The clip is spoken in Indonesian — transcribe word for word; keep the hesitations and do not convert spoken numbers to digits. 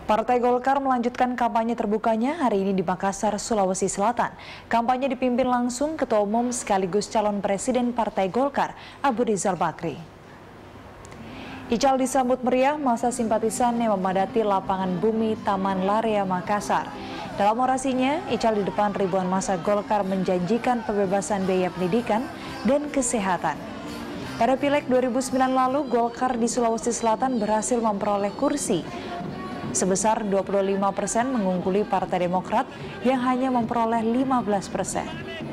Partai Golkar melanjutkan kampanye terbukanya hari ini di Makassar, Sulawesi Selatan. Kampanye dipimpin langsung Ketua Umum sekaligus calon Presiden Partai Golkar, Abu Rizal Bakri. Ical disambut meriah masa simpatisan yang memadati lapangan bumi Taman Larea Makassar. Dalam orasinya, Ical di depan ribuan massa Golkar menjanjikan pembebasan biaya pendidikan dan kesehatan. Pada Pileg dua ribu sembilan lalu, Golkar di Sulawesi Selatan berhasil memperoleh kursi sebesar dua puluh lima persen, mengungguli Partai Demokrat yang hanya memperoleh lima belas persen.